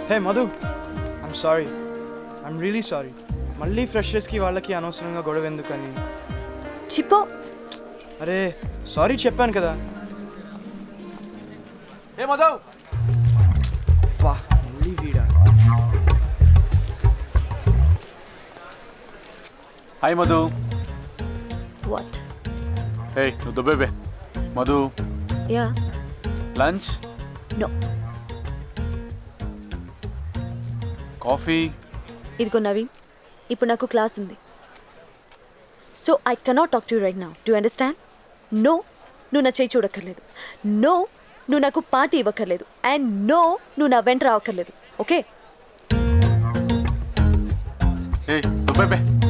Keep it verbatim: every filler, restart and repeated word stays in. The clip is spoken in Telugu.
Hey Madhu, I'm sorry, I'm really sorry. మళ్ళీ ఫ్రెషర్స్కి వాళ్ళకి అనవసరంగా గొడవ ఎందుకని. చిప్పో. అరే సారీ చెప్పాను కదా. ఏ మధు, వా మళ్ళీ వీడా. హాయ్ మధు. వాట్? హే నువ్వు దుబ్బేబే. Madhu. Yeah. Lunch? No. Coffee? ఇదిగో నవీన్, ఇప్పుడు నాకు క్లాస్ ఉంది. So I cannot talk to you right now. Do understand? No, నువ్వు నా చేయి చూడక్కర్లేదు. నో, నువ్వు నాకు పార్టీ ఇవ్వక్కర్లేదు. అండ్ నో, నువ్వు నా వెంట రావక్కర్లేదు. ఓకే? హే దుబ్బేబే.